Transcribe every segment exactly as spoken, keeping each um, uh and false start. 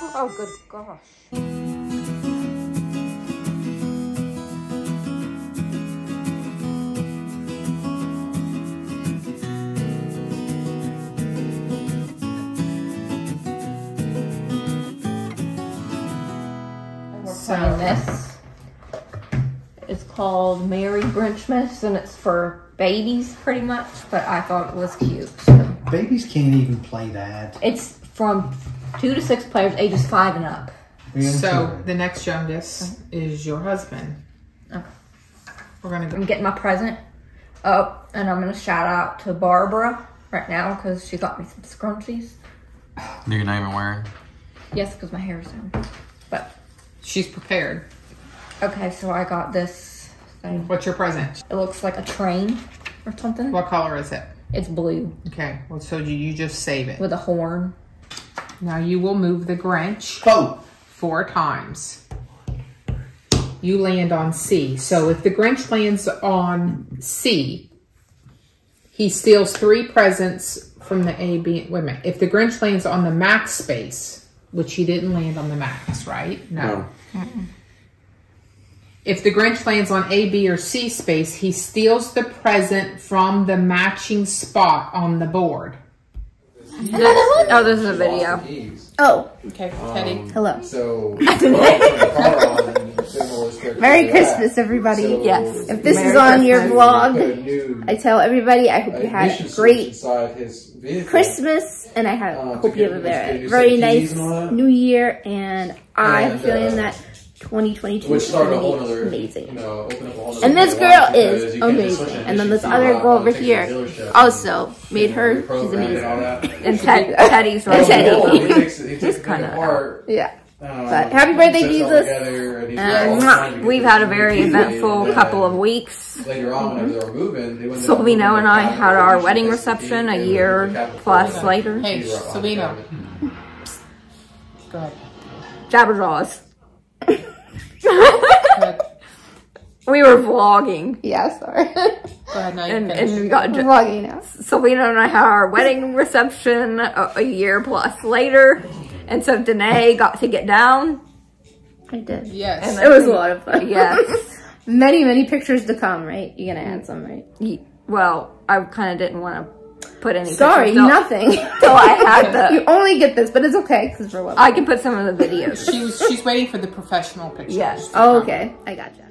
Oh, good gosh. Playing this. It's called Merry Grinchmas, and it's for babies pretty much, but I thought it was cute. So. Babies can't even play that. It's from two to six players, ages five and up. So the next youngest is your husband. Okay. We're gonna go. I'm getting my present up, and I'm gonna shout out to Barbara right now because she got me some scrunchies. You're not even wearing? Yes, because my hair is down. But She's prepared. okay, so I got this thing. What's your present? It looks like a train or something. What color is it? It's blue Okay. Well, so you, you just save it. with a horn. Now you will move the Grinch Oh, four times. You land on C. So if the Grinch lands on C, he steals three presents from the A, B. Wait a minute. If the Grinch lands on the max space, which he didn't land on the max, right? No. no. If the Grinch lands on A, B, or C space, he steals the present from the matching spot on the board. Another one? Oh, this is a video. Oh, Okay, Teddy. hello. So, Merry Christmas, everybody. So- Yes. If this Merry is on your Christmas. vlog, I tell everybody I hope you had a great Christmas, and I have, Uh, hope you have a to very, get very new nice keys and all that. New Year, and I'm And, feeling uh, that twenty twenty-two which is started a going whole to be other, amazing. you know, open up a whole And nother this life girl because is you can't just amazing. switch And then it. this You other see girl a over lot of here dealership also made and her, she's reprogram and all amazing. that. And Ted, Teddy's And right Teddy. He takes, he takes it kinda apart. Yeah. Um, But happy birthday, puts it all Jesus. together, and he's Uh, got all the mwah. time to get We've this had a new very key, eventful and couple of then weeks. Later on, whenever they were moving, they went Silvino and I had our wedding They reception a were year the cabinet plus floor. later. Hey, They were on Silvino. the cabinet. Go ahead. Jabberjaws. Go ahead. We were vlogging. Yeah, sorry. Go ahead now. You And, finish. and we got I'm vlogging now. Silvino and I had our wedding reception a, a year plus later. And so Danae got to get down. I did. Yes. And It was a lot of fun. Yes. Many, many pictures to come, right? You're gonna add some, right? Ye- Well, I kind of didn't want to put any Sorry, pictures. nothing. So I had You the, only get this, but it's okay, because we're well. I can put some of the videos. She was, she's waiting for the professional pictures. Yes. to Oh, come. okay. I gotcha.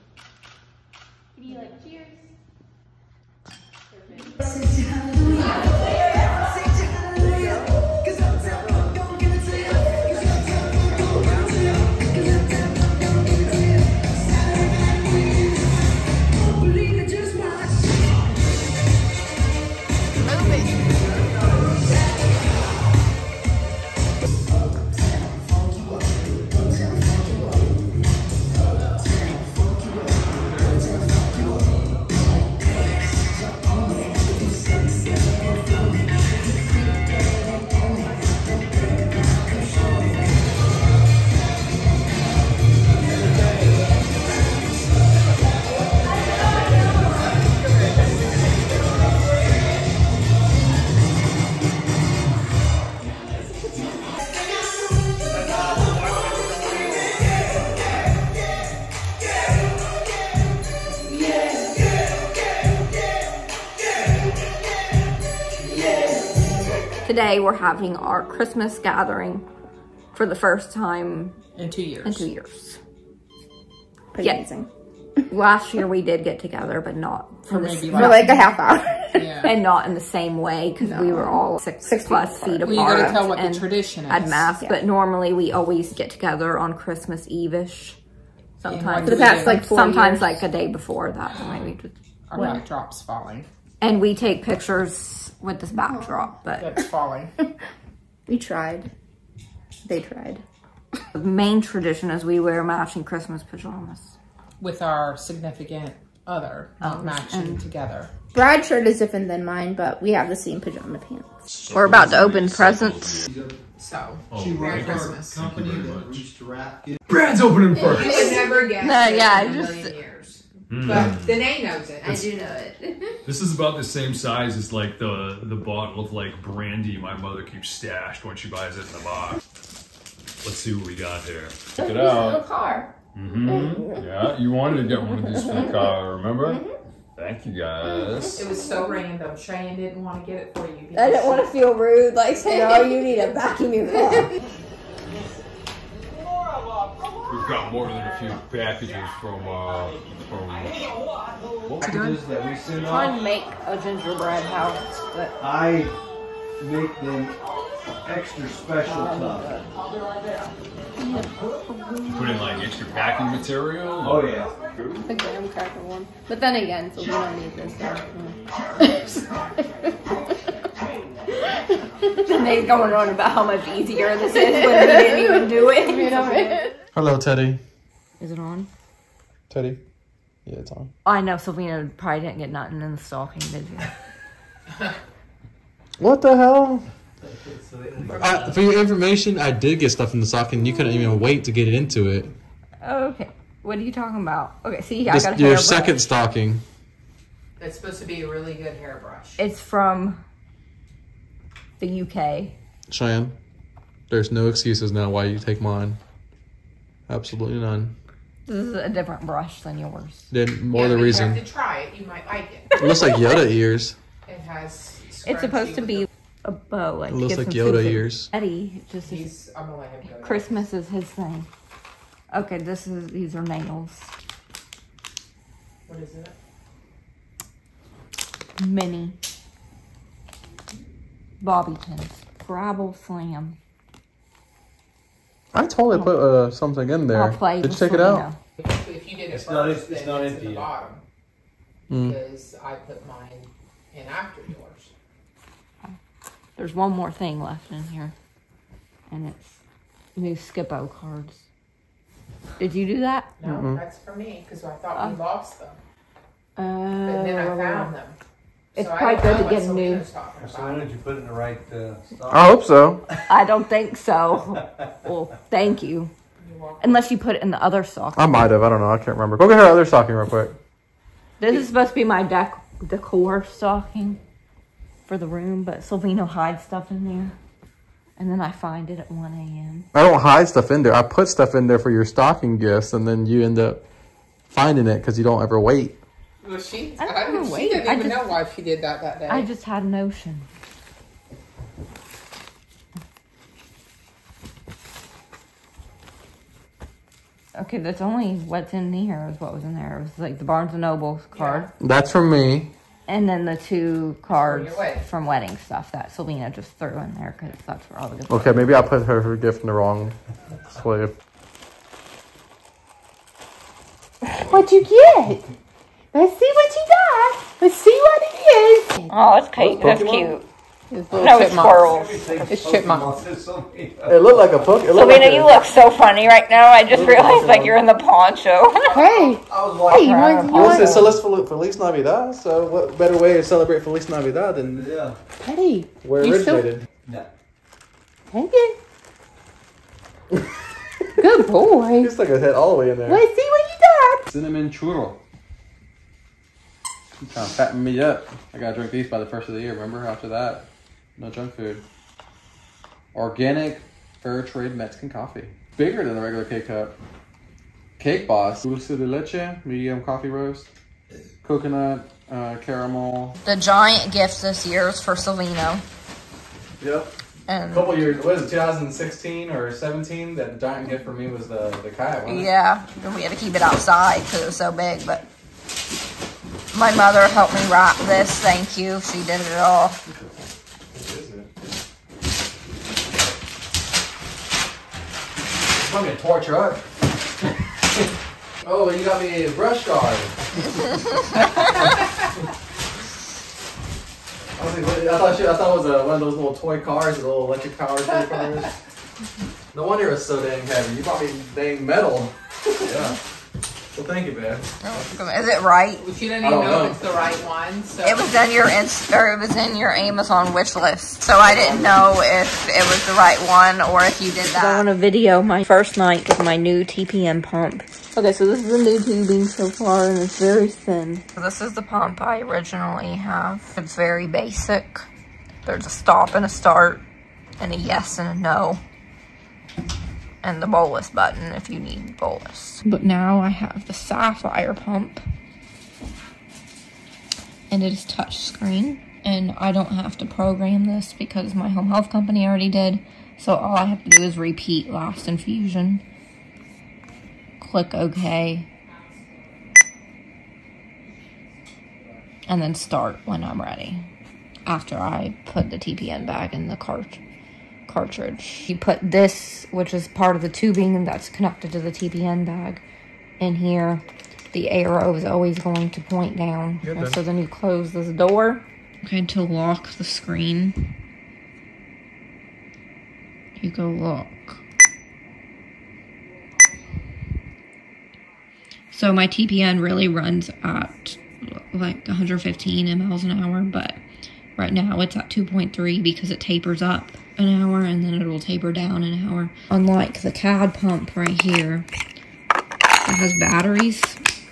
Today we're having our Christmas gathering for the first time In two years. in two years. Pretty Yeah. amazing. Last year we did get together, but not For in the maybe s- For like a half hour. Yeah. and not in the same way because we were all six, Six feet plus apart. feet apart. Well, you gotta tell what the and tradition is. Had mass, Yeah. but normally we always get together on Christmas Eve-ish. Sometimes, For the past, like, four sometimes years. like a day before that. Maybe just, Our backdrop's falling. and we take pictures with this backdrop. But That's falling. We tried. They tried. the main tradition is we wear matching Christmas pajamas. With our significant other, not matching together. Brad's shirt is different than mine, but we have the same pajama pants. We're about to open presents. So, Oh, Merry Christmas. company that reached to wrap. Brad's opening You first. would never guess No, it yeah, in a just- million years. Mm. But Danae knows it. I do know it. This is about the same size as like the the bottle of like brandy my mother keeps stashed when she buys it in the box. Let's see what we got here. Check it out. car. Mm-hmm. Yeah, you wanted to get one of these for the car, remember? Mm-hmm. Thank you, guys. It was so random. Cheyenne didn't want to get it for you. I didn't want to feel rude, like saying, oh, you need to vacuum your car. We've got more than a few packages from, uh, from... Packages that we send Trying off, to make a gingerbread house, but I make them extra special tough. Put in like extra packing material? Oh yeah. the graham cracker one. But then again, so we don't need this stuff. And they're going on about how much easier this is when we didn't even do it. You know? Hello, Teddy. Is it on? Teddy? Yeah, it's on. I know Sylvina probably didn't get nothing in the stocking, did you? What the hell? I, for your information, I did get stuff in the stocking. You couldn't even wait to get it into it. Okay. What are you talking about? Okay, see, I This, got a your hairbrush. second stocking. It's supposed to be a really good hairbrush. It's from the U K. Cheyenne, there's no excuses now why you take mine. Absolutely none. This is a different brush than yours. Then more yeah, the but reason. You have to try it. You might like it. It looks like Yoda ears. It has. It's supposed to be a bow. Like It looks get like some Yoda soup. ears. Eddie just He's. I'm gonna let him go. Christmas is his thing. Okay, this is these are nails. What is it? Mini bobby pins. Gravel slam. I totally put uh, something in there. I'll play Did you with take it Sylvina. out? If you did it It's first, not- it's then not it's empty at the yet. bottom. Mm. Because I put mine in after yours. There's one more thing left in here, and it's new Skippo cards. Did you do that? No, Mm-mm. that's for me because I thought Oh. we lost them. Uh, But then I found them. It's So I probably don't good know to what get Sylvina new. was talking So about. why don't you put it in the right uh, stock? I hope so. I don't think so. Well, thank you. You're welcome. Unless you put it in the other sock. I might have. I don't know. I can't remember. Go get her other stocking real quick. This is supposed to be my dec decor stocking for the room, but Sylvina hides stuff in there. And then I find it at one A M I don't hide stuff in there. I put stuff in there for your stocking gifts, and then you end up finding it because you don't ever wait. Well, she, I don't I, know, she wait, didn't I even just- know why she did that that day. I just had a notion. Okay, that's only what's in here is what was in there. It was like the Barnes and Noble card. That's from me. And then the two cards your wedding. from wedding stuff that Selena just threw in there because that's where all the good Okay, maybe I put her, her gift in the wrong sleeve. What'd you get? Let's see what you got. Let's see what it is. Oh, it's cute. That's Pokemon? cute. It's No, it's squirrels. It's chipmunks. It looked like a book. It looked Selena, like a- you look so funny right now. I just realized like you're in the poncho. Hey, I was hey, watching. you want, you Well, want, it's Feliz Feliz Navidad, so what better way to celebrate Feliz Navidad than Yeah. Teddy, where it You still- originated? take it. Good boy. You stuck his head all the way in there. Let's see what you got. Cinnamon churro. You trying to fatten me up. I gotta drink these by the first of the year, remember? After that, no junk food. Organic, fair trade Mexican coffee. Bigger than the regular K-Cup. Cake Boss. Dulce de leche, medium coffee roast. Coconut, uh, caramel. The giant gift this year is for Selena. Yep. A And couple years, what is it, twenty sixteen or seventeen? That giant gift for me was the, the kayak, wasn't it? yeah, and we had to keep it outside because it was so big. But my mother helped me wrap this. Thank you. She did it all. Let me a toy truck. Oh, you got me a brush guard. I, was like, I thought she, I thought it was a, one of those little toy cars, the little electric powered toy cars. No wonder it was so dang heavy. You bought me dang metal. Yeah. Well, thank you, babe. Is it right? Well, she doesn't I even don't know, know. if it's the right one. So It was in your inst or it was in your Amazon wish list, so I didn't know if it was the right one or if you did that. I want to video my first night with my new T P M pump. Okay, so this is the new tubing so far, and it's very thin. This is the pump I originally have. It's very basic. There's a stop and a start, and a yes and a no. and the bolus button if you need bolus. But now I have the Sapphire pump, and it is touch screen, and I don't have to program this because my home health company already did. So all I have to do is repeat last infusion, click OK, and then start when I'm ready, after I put the T P N bag in the cart cartridge. You put this, which is part of the tubing that's connected to the T P N bag, in here. The arrow is always going to point down. And so then you close this door. Okay, to lock the screen, you go lock. So my T P N really runs at like one hundred fifteen miles an hour, but right now it's at two point three because it tapers up an hour and then it will taper down an hour. Unlike the C A D pump right here, it has batteries.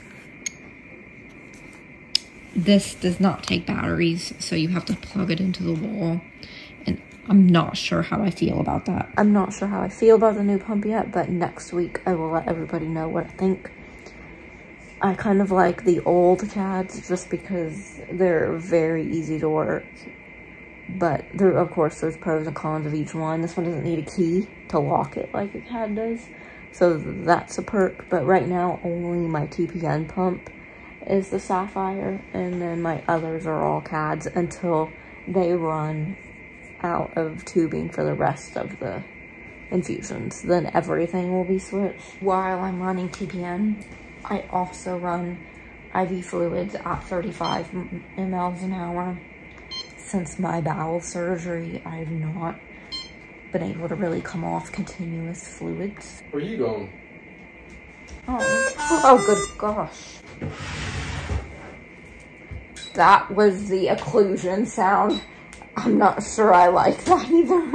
This does not take batteries, so you have to plug it into the wall. And I'm not sure how I feel about that. I'm not sure how I feel about the new pump yet, but next week I will let everybody know what I think. I kind of like the old C A Ds just because they're very easy to work. But there, of course, there's pros and cons of each one. This one doesn't need a key to lock it like a C A D does. So that's a perk. But right now, only my T P N pump is the Sapphire. And then my others are all C A Ds until they run out of tubing for the rest of the infusions. Then everything will be switched. While I'm running T P N, I also run I V fluids at thirty-five milliliters an hour. Since my bowel surgery, I've not been able to really come off continuous fluids. Where are you going? Oh, oh good gosh. That was the occlusion sound. I'm not sure I like that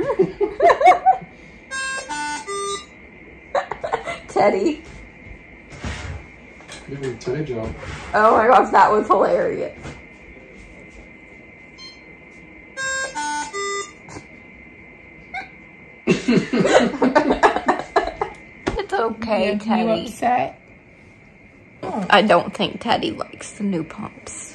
either. Teddy. Give me a Teddy jump. Oh my gosh, that was hilarious. It's okay, yeah, Teddy. You upset? I don't think Teddy likes the new pumps.